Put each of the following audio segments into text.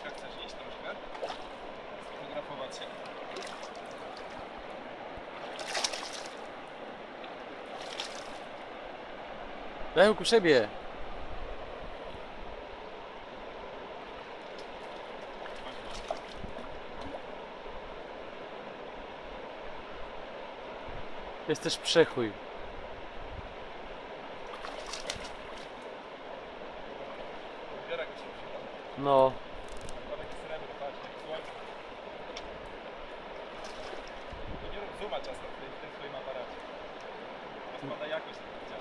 Kasia, chcesz iść troszkę? Sfotografować się. Daj ku siebie. Jesteś przechuj. Biorę go się wziął. No. Takie srebro, patrz, jak słońce. To nie rób zooma czasem w tym swoim aparacie. Rozpada jakość tego widziałem.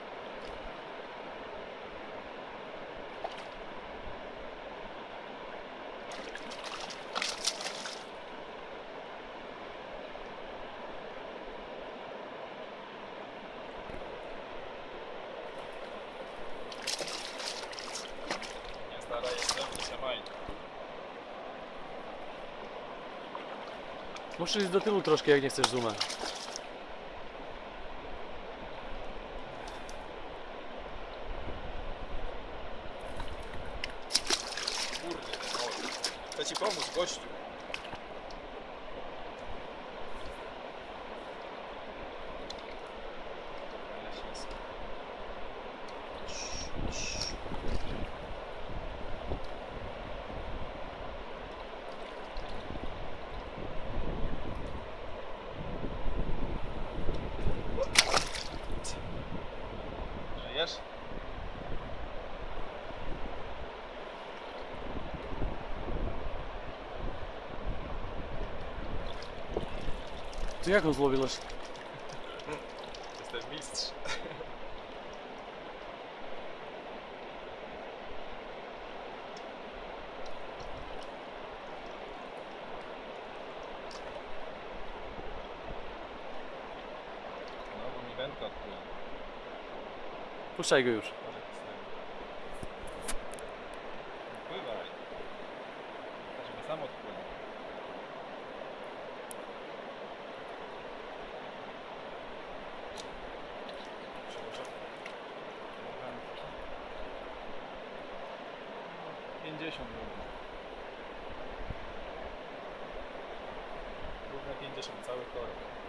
Nie stara jestem, nie samaj. Musisz iść do tyłu troszkę, jak nie chcesz zooma. Kurde, ten chcę ci pomóc, gościu. Ale ślisko. Żyjesz? Ty jak go złowiłeś? Jestem mistrz. No, bo mi wędka odpływa. Puszczaj go już. Może to sobie. Pływaj. Tak, żeby sam odpłynął. Przełożę. 50 równo. Równe 50, cały korek.